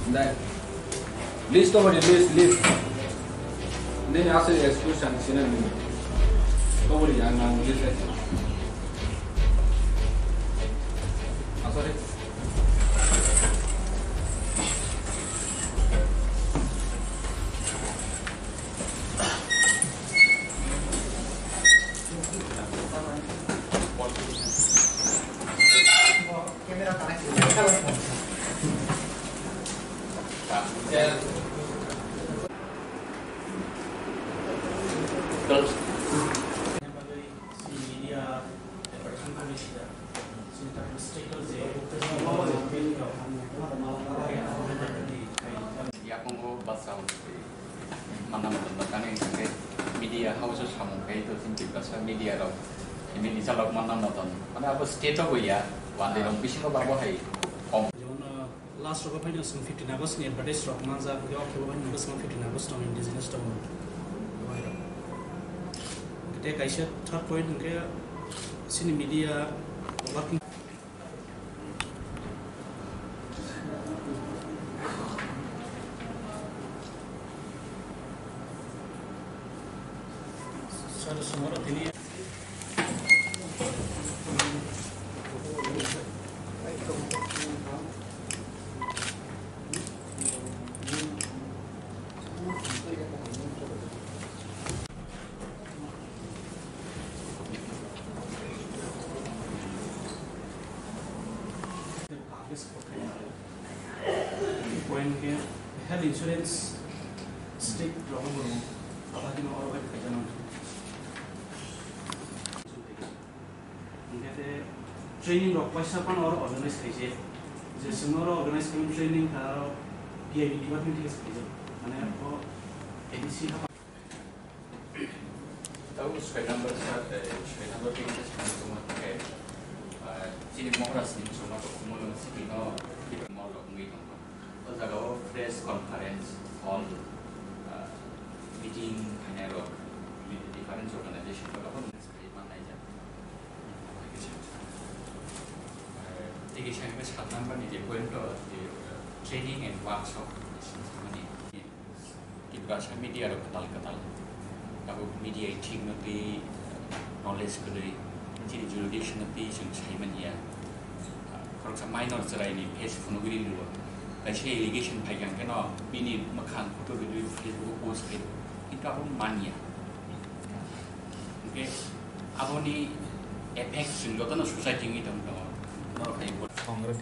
Then list over the list. Then after the exclusion, synonym. Over the young man, list. Sorry. media house sama kayak itu sih Tiprasa media dong ini bisa log mana nonton mana apa state of ya wande dong bising apa apa hai om last rock final sum 15 August ni advertise rock manza ke October ni sum 15 August on indigenous town kita kaisa third point ke sini media working semua ini poin ke health insurance stick problem apa di orang orang kerja nanti training rock paisa pan or organize kaise je semua organize kami training kalau PIB department ke kaise mana apa edisi apa tahu square number kita semua pakai sini mau ras ni semua tu Khwmwlwng sini no kita mau Ungui no तो जगह press conference hall meeting hanya rock different organization kalau pun Tiga saya ke sekarang kan di poin tu training and workshop sama ni. Tiprasa media ada ketal. Kalau media team nanti knowledge kedai, jadi jurisdiction nanti saya mania. Kalau saya minor cerai ni, page phonography dulu. Kasi allegation pegang kena bini makan foto video Facebook post itu, itu apa mania. Okay, apa ni effect sungguh tu society ni tu. Congress.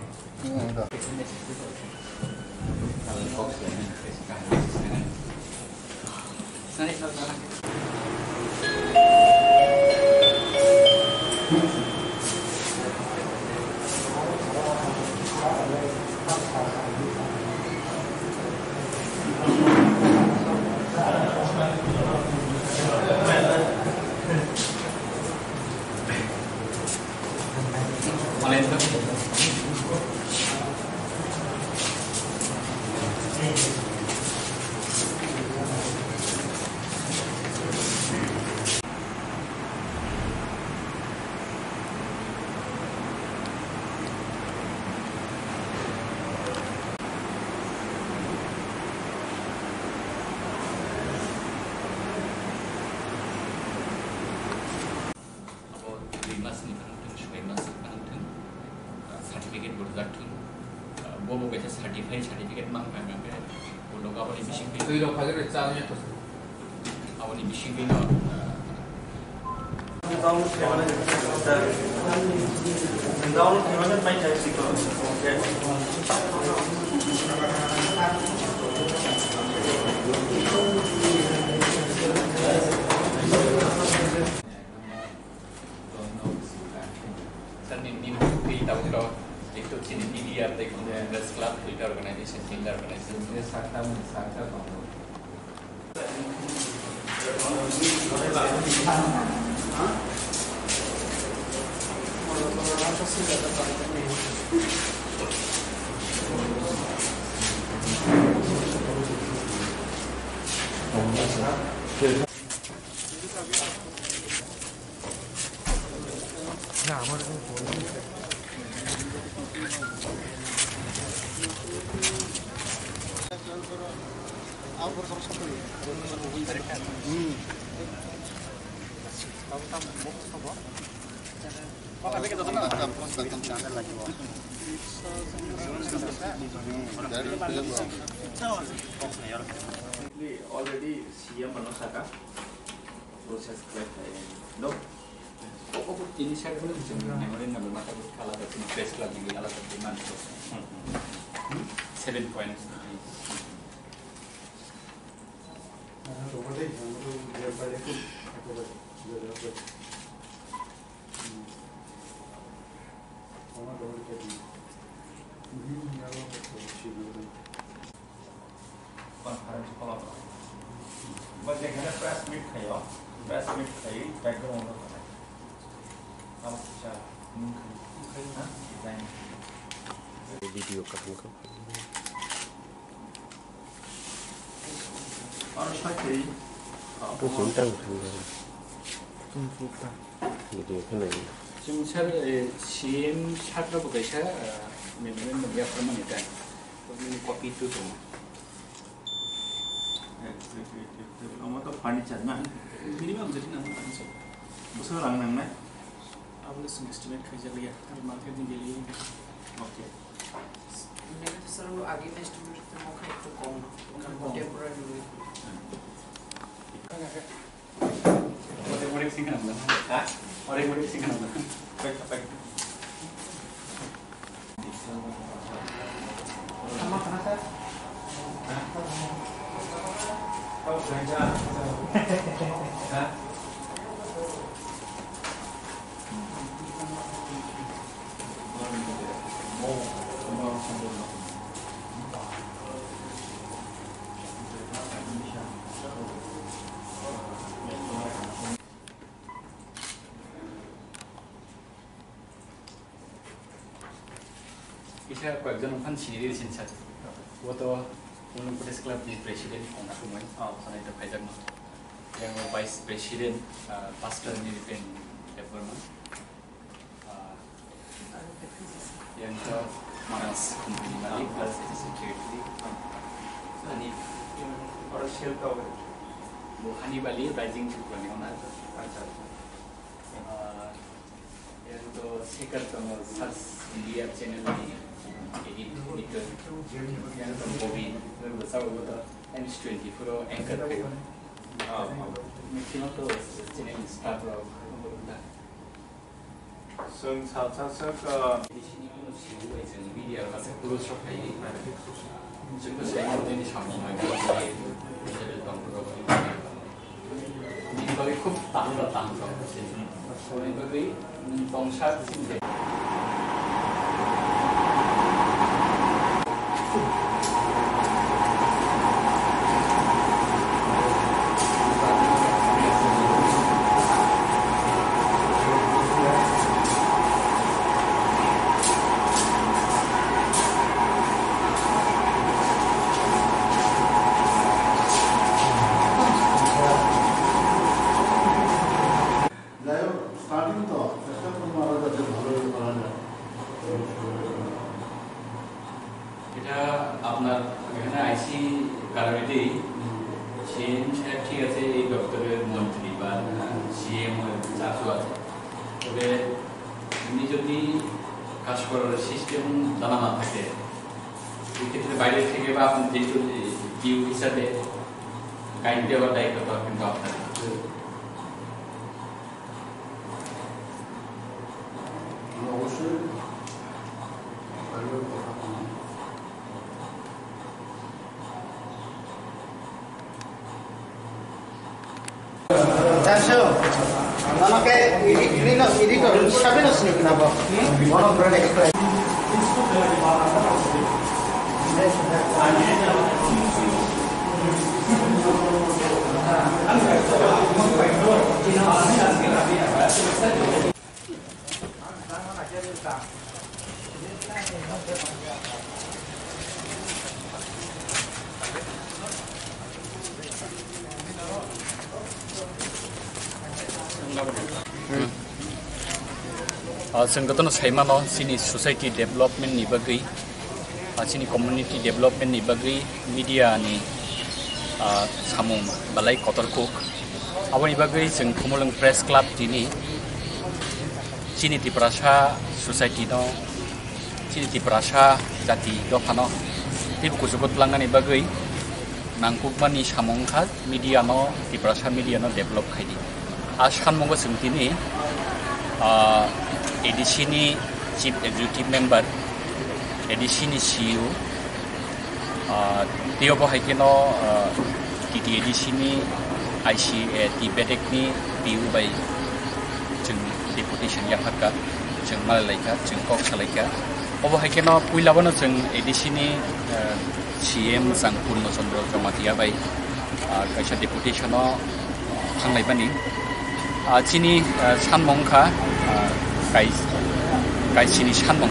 Bobo kita certificate mang kan kan udah kau ni bising itu udah pakai caranya tu awak ni bising no down gimana main cari sih kalau itu sini media atau Indus Club itu organisasi tinggal organisasi ini sarta kamu nah mana Already CM Manosaka process correct no initial memory number mata kala da press club ni ala da demand 7 points conference call but they had a press meet khayo press meet khai background lo kara acha ha design video ka ko और शायद तो सुनता हूँ तुम फूकता ये देखो नहीं 지금 CM 샷으로 보셔 메모리 넘겨 보면 일단 거기 커피 또 좀. 아마 또 furniture 나 minimum jadi nang kan so. Besar orang nang na. Aku lu estimate kerja lagi hari market ni beli. Oke. Mereka selalu agak estimate mau kayak itu kong, kan temporary dulu. Orang singkat lah. Hah? Orang singkat lah. Baik. Sama kenapa? Hah? Kau belanja? Hah? Isa kailan kan siniri sinsa. Wato unang press club ni president ang Khwmwlwng. Sana ito kailan mo. Yang vice president pastor ni Pen Deportation. Yang to manas company mali plus security. Thani orang shell cover. Buhani bali rising juga ni orang ada. Yang to secret to search India channel ni. Edit editor yang Bagui besar betul N20 pro anchor kayu maximum tu channel start pro betul Sung sa di sini pun siapa yang video masih terus pakai juga saya ini sama lagi jadi tanggung ini bagi খুব tanggung soalnya bagi tongsat sini আপনার এখানে আইসি কারণে সিএম সাহেব ঠিক আছে এই দপ্তরের মন্ত্রী বা সিএম চাচু আছে তবে উনি যদি কাজ করার সিস্টেম জানা না থাকে এক্ষেত্রে বাইরে থেকে বা আপনি যেহেতু ডিউ হিসাবে গাইড দেওয়ার দায়িত্বটা কিন্তু আপনার অবশ্যই আমাকে এডিটর হিসাবে নসিনি কিনাব মন করে একটা जों गतनो साइमानो सिनि सोसाइटी डेभलपमेन्ट नि बागै sini community development ni bagi media ni samung balai kotor kuk aboni bagi jeng Khwmwlwng press club ini sini Tiprasa society no sini Tiprasa jati do phano tibu kusukut langani bagi nangkukmani samung khat media no Tiprasa media no develop khaidi ashan mongo sengtini edisini chief executive member edisini CEO Tio Bohaikino Titi edisini IC Tibetek ni PU by Jeng Deportation Yaharka Jeng Rilaikha Jeng Khwmwlwng Obohaikino Puilabano Jeng edisini CM Sangpun no Sondro Jamatia by Kaisa Deportation no Thanglai bani Chini Sanmongkha Kaisini Sanmong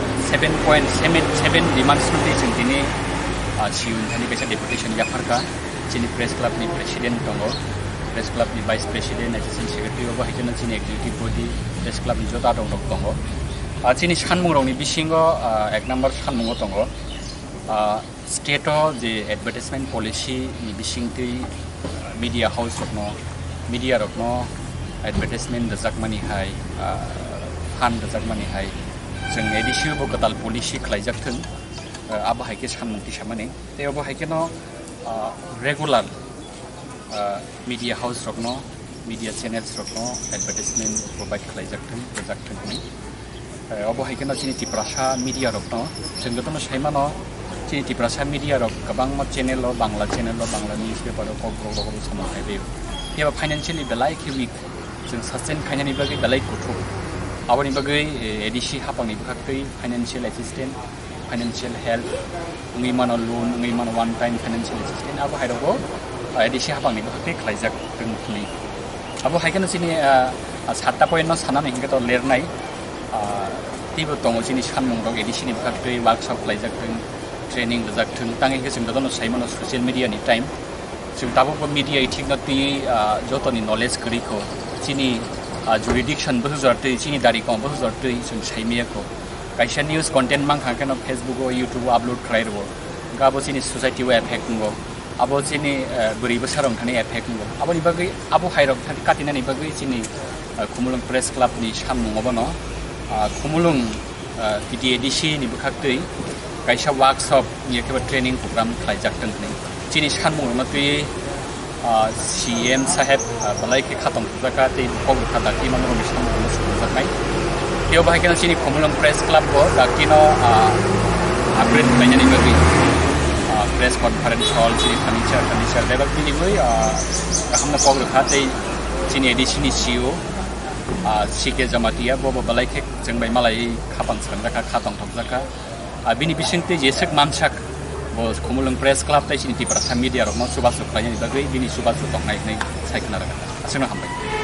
7.7 demands nanti jeng dini siun Thani Kaisa Deportation Yaharka Chini press club ni president tongo press club ni vice president assistant secretary obo haikena chini executive body press club ni jota dong tongo chini sanmung rong ni bisingo ek number sanmung tongo state o je advertisement policy ni bisingti media house rokno media rokno advertisement dajak mani hai fan dajak mani hai jeng edisi bo katal policy khlaijak thung abo haike sanmung ti samani te obo haike no regular media house rokno media channels rokno advertisement provide khlaijak thung dajak thung ni obo haike no chini Tiprasa media rokno jeng gotono saimano chini Tiprasa media rok kabang ma channel lo bangla newspaper ko ko samang haibe teba financially belai weak jeng sustain khainani bagi belai kuthuk aboni bagi edisi hapangni bhaktei financial assistance financial help ungui mano loan ungui mano one time financial assistance abo hairogo edisi hapangni bhaktei khlaijak tungni abo haikena chini 7 point no sanani hingka to lernai tibo tongo chini sanmung rok edisi ni bhaktei workshop khlaijak tung training dajak tung tangi ke jeng dono saimano social media ni time jeng tabo media ithik na ti jotoni knowledge kri ko chini jurisdiction bahuzartei chini dari ko bahuzartei jeng saimia ko kaisa news content mang khakeno Facebook o YouTube o upload khlairbo gabo chini society o effect ngo abo chini buri basarong thani effect ngo abo ni bagi abo hairok thani katina ni bagi chini Khwmwlwng press club ni samung obono Khwmwlwng PTADC ni bukhaktei kaisa workshop ni ekeba training program khlaijak tungni chini sanmung no tui CM saheb balai ke khatong jaka te pog khata ki manro ni samung no jakai teo bahai kana chini Khwmwlwng press club bo dakino upgrade mainani bagi press conference hall chini furniture debak ni goi hamna pog khate chini edisi ni CEO sike jamatia bo balai ke jengbai malai khapang sanjaka khatong thokjaka bini bisingte jesek mamsak bo Khwmwlwng press club tai chini Tiprasa media rok no subasu khlaini bagui bini subasu tongnai nei saikna raga asuna hambai